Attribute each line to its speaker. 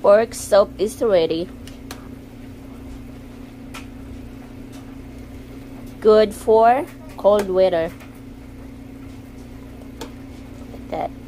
Speaker 1: Pork soup is ready. Good for cold weather. Like that.